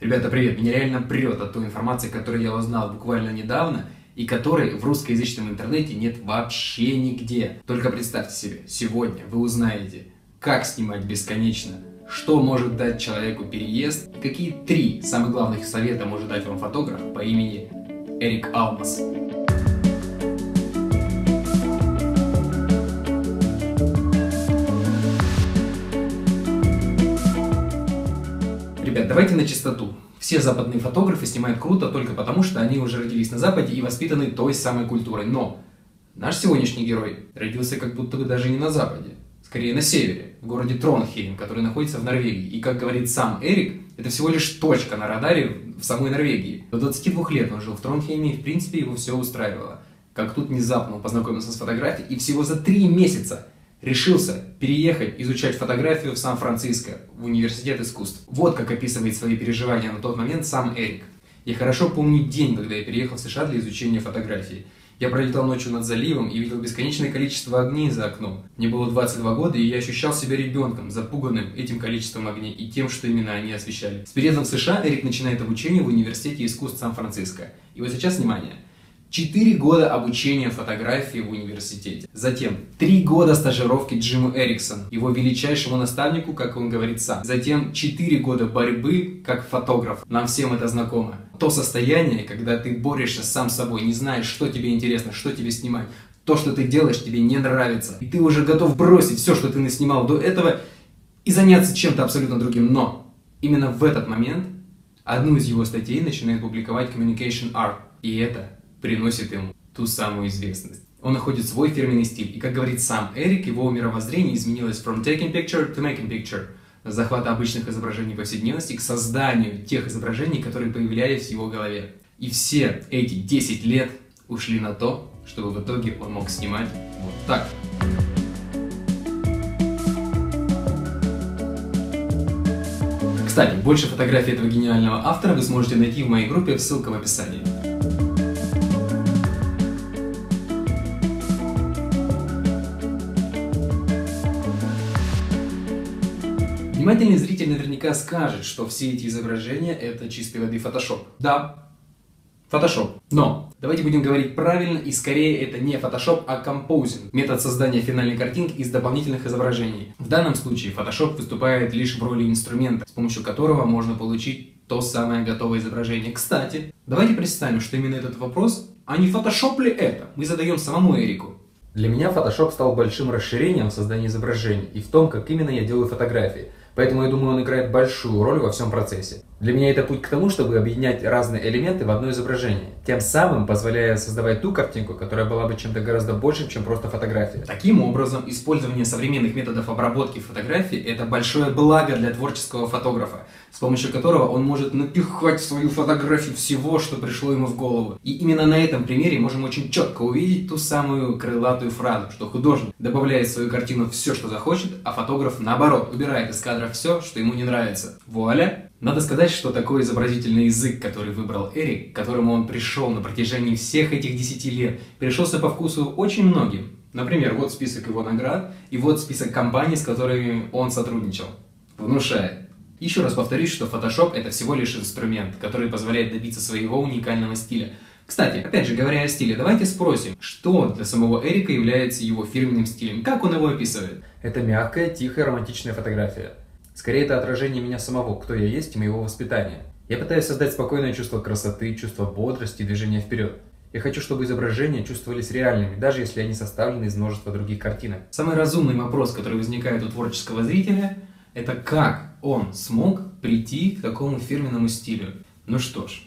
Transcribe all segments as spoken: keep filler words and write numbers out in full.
Ребята, привет! Меня реально прет от той информации, которую я узнал буквально недавно, и которой в русскоязычном интернете нет вообще нигде. Только представьте себе, сегодня вы узнаете, как снимать бесконечно, что может дать человеку переезд, и какие три самых главных совета может дать вам фотограф по имени Эрик Алмас. Ребят, давайте на чистоту. Все западные фотографы снимают круто только потому, что они уже родились на Западе и воспитаны той самой культурой. Но наш сегодняшний герой родился как будто бы даже не на Западе, скорее на севере, в городе Тронхейм, который находится в Норвегии. И, как говорит сам Эрик, это всего лишь точка на радаре в самой Норвегии. До двадцати двух лет он жил в Тронхейме, и в принципе его все устраивало. Как тут внезапно он познакомился с фотографией и всего за три месяца решился переехать изучать фотографию в Сан-Франциско, в университет искусств. Вот как описывает свои переживания на тот момент сам Эрик. «Я хорошо помню день, когда я переехал в США для изучения фотографии. Я пролетал ночью над заливом и видел бесконечное количество огней за окном. Мне было двадцать два года, и я ощущал себя ребенком, запуганным этим количеством огней и тем, что именно они освещали». С переездом в США Эрик начинает обучение в университете искусств Сан-Франциско. И вот сейчас, внимание, четыре года обучения фотографии в университете. Затем три года стажировки Джиму Эриксону, его величайшему наставнику, как он говорит сам. Затем четыре года борьбы как фотограф. Нам всем это знакомо. То состояние, когда ты борешься сам с собой, не знаешь, что тебе интересно, что тебе снимать. То, что ты делаешь, тебе не нравится. И ты уже готов бросить все, что ты наснимал до этого, и заняться чем-то абсолютно другим. Но именно в этот момент одну из его статей начинает публиковать Communication Art. И это приносит ему ту самую известность. Он находит свой фирменный стиль. И, как говорит сам Эрик, его мировоззрение изменилось from taking picture to making picture. С захвата обычных изображений повседневности к созданию тех изображений, которые появлялись в его голове. И все эти десять лет ушли на то, чтобы в итоге он мог снимать вот так. Кстати, больше фотографий этого гениального автора вы сможете найти в моей группе, ссылка в описании. Внимательный зритель наверняка скажет, что все эти изображения это чистой воды Photoshop. Да, Photoshop. Но давайте будем говорить правильно, и скорее это не Photoshop, а Composing. Метод создания финальной картинки из дополнительных изображений. В данном случае Photoshop выступает лишь в роли инструмента, с помощью которого можно получить то самое готовое изображение. Кстати, давайте представим, что именно этот вопрос, а не Photoshop ли это, мы задаем самому Эрику. Для меня Photoshop стал большим расширением в создании изображений и в том, как именно я делаю фотографии. Поэтому я думаю, он играет большую роль во всем процессе. Для меня это путь к тому, чтобы объединять разные элементы в одно изображение, тем самым позволяя создавать ту картинку, которая была бы чем-то гораздо большим, чем просто фотография. Таким образом, использование современных методов обработки фотографий – это большое благо для творческого фотографа, с помощью которого он может напихать в свою фотографию всего, что пришло ему в голову. И именно на этом примере можем очень четко увидеть ту самую крылатую фразу, что художник добавляет в свою картину все, что захочет, а фотограф, наоборот, убирает из кадра все, что ему не нравится. Вуаля! Надо сказать, что такой изобразительный язык, который выбрал Эрик, к которому он пришел на протяжении всех этих десяти лет, пришелся по вкусу очень многим. Например, вот список его наград и вот список компаний, с которыми он сотрудничал. Внушает. Еще раз повторюсь, что Photoshop это всего лишь инструмент, который позволяет добиться своего уникального стиля. Кстати, опять же говоря о стиле, давайте спросим, что для самого Эрика является его фирменным стилем, как он его описывает? Это мягкая, тихая, романтичная фотография. Скорее, это отражение меня самого, кто я есть и моего воспитания. Я пытаюсь создать спокойное чувство красоты, чувство бодрости и движения вперед. Я хочу, чтобы изображения чувствовались реальными, даже если они составлены из множества других картинок. Самый разумный вопрос, который возникает у творческого зрителя, это как он смог прийти к такому фирменному стилю. Ну что ж,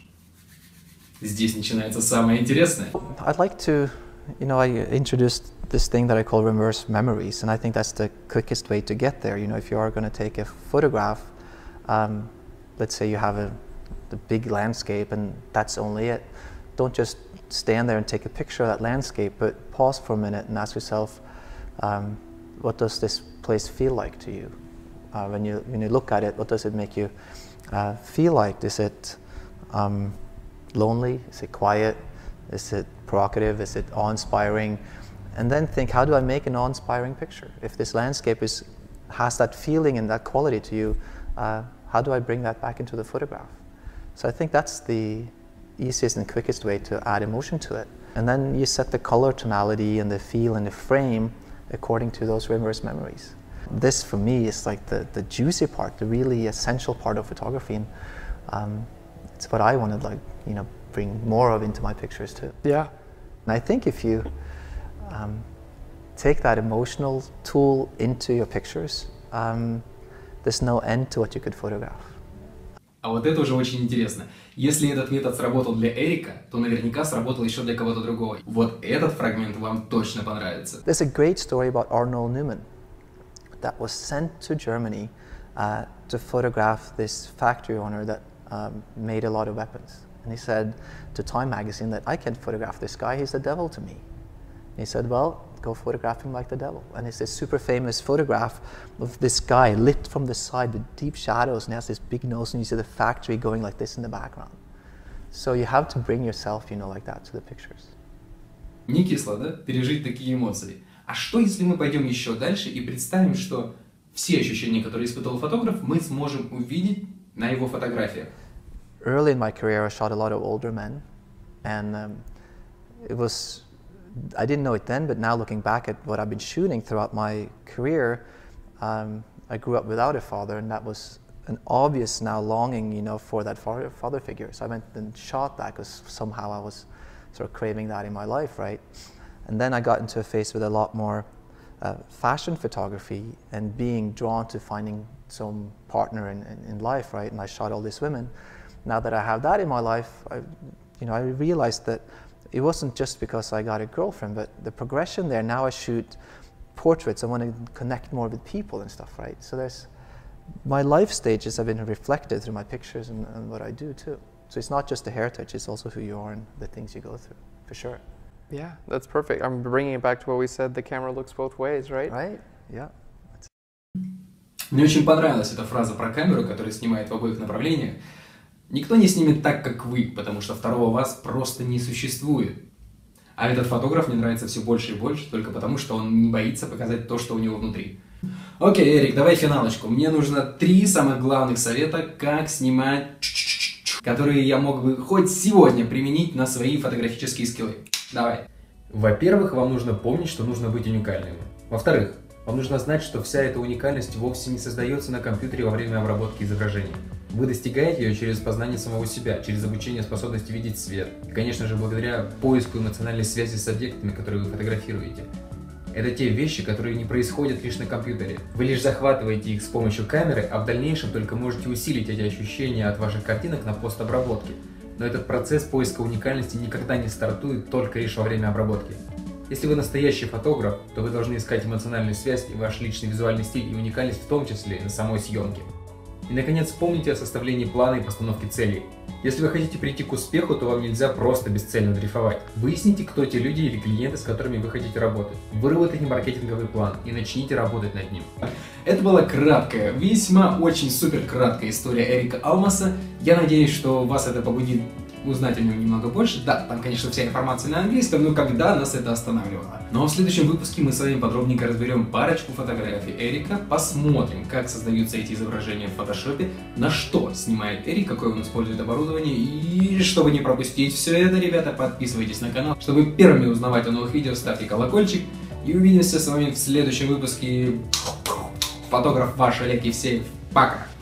здесь начинается самое интересное. I'd like to, you know, I introduced this thing that I call reverse memories, and I think that's the quickest way to get there. You know, if you are going to take a photograph, um, let's say you have a the big landscape and that's only it. Don't just stand there and take a picture of that landscape, but pause for a minute and ask yourself, um, what does this place feel like to you? Uh, when you when you look at it, what does it make you uh, feel like? Is it um, lonely? Is it quiet? Is it provocative? Is it awe-inspiring? And then think, how do I make an awe-inspiring picture? If this landscape is, has that feeling and that quality to you, uh, how do I bring that back into the photograph? So I think that's the easiest and quickest way to add emotion to it. And then you set the color tonality and the feel and the frame according to those reverse memories. This for me is like the, the juicy part, the really essential part of photography. And um, it's what I want to like, you know, bring more of into my pictures too. Yeah. And I think if you um, take that emotional tool into your pictures, um, there's no end to what you could photograph. А вот это уже очень интересно. Если этот метод сработал для Эрика, то наверняка сработал еще для кого-то другого. Вот этот фрагмент вам точно понравится. There's a great story about Arnold Newman that was sent to Germany uh, to photograph this factory owner that um, made a lot of weapons. And he said to Time magazine that I can't photograph this guy, he's the devil to me. And he said, well, go photograph him like the devil. And it's this super famous photograph of this guy lit from the side with deep shadows, and he has this big nose, and you see the factory going like this in the background. So you have to bring yourself, you know, like that to the pictures. Не кисло, да? Пережить такие эмоции. А что, если мы пойдем еще дальше и представим, что все ощущения, которые испытывал фотограф, мы сможем увидеть на его фотографиях? Early in my career, I shot a lot of older men, and um, it was, I didn't know it then, but now looking back at what I've been shooting throughout my career, um, I grew up without a father, and that was an obvious now longing, you know, for that father, father figure. So I went and shot that because somehow I was sort of craving that in my life, right? And then I got into a phase with a lot more uh, fashion photography and being drawn to finding some partner in, in, in life, right? And I shot all these women. Now that I have that in my life, I, you know, I realized that it wasn't just because I got a girlfriend, but the progression there. Now I shoot portraits. I want to connect more with people and stuff, right? So there's, my life stages have been reflected through my pictures and, and what I do too. So it's not just the heritage, it's also who you are and the things you go through, for sure. Yeah, that's perfect. I'm bringing it back to what we said, the camera looks both ways, right? Right, yeah. Мне очень понравилась эта фраза про камеру, которая снимает в обоих направлениях. Никто не снимет так, как вы, потому что второго вас просто не существует. А этот фотограф мне нравится все больше и больше, только потому что он не боится показать то, что у него внутри. Окей, Эрик, давай финалочку. Мне нужно три самых главных совета, как снимать, которые я мог бы хоть сегодня применить на свои фотографические скиллы. Давай. Во-первых, вам нужно помнить, что нужно быть уникальным. Во-вторых, вам нужно знать, что вся эта уникальность вовсе не создается на компьютере во время обработки изображений. Вы достигаете ее через познание самого себя, через обучение способности видеть свет. И, конечно же, благодаря поиску эмоциональной связи с объектами, которые вы фотографируете. Это те вещи, которые не происходят лишь на компьютере. Вы лишь захватываете их с помощью камеры, а в дальнейшем только можете усилить эти ощущения от ваших картинок на постобработке. Но этот процесс поиска уникальности никогда не стартует только лишь во время обработки. Если вы настоящий фотограф, то вы должны искать эмоциональную связь и ваш личный визуальный стиль и уникальность в том числе на самой съемке. И, наконец, помните о составлении плана и постановке целей. Если вы хотите прийти к успеху, то вам нельзя просто бесцельно дрейфовать. Выясните, кто те люди или клиенты, с которыми вы хотите работать. Выработайте маркетинговый план и начните работать над ним. Это была краткая, весьма очень супер краткая история Эрика Алмаса. Я надеюсь, что вас это побудит узнать о нем немного больше. Да, там, конечно, вся информация на английском, но когда нас это останавливало. Но в следующем выпуске мы с вами подробненько разберем парочку фотографий Эрика, посмотрим, как создаются эти изображения в фотошопе, на что снимает Эрик, какое он использует оборудование. И чтобы не пропустить все это, ребята, подписывайтесь на канал, чтобы первыми узнавать о новых видео, ставьте колокольчик. И увидимся с вами в следующем выпуске. Фотограф ваш Олег Евсеев. Пока!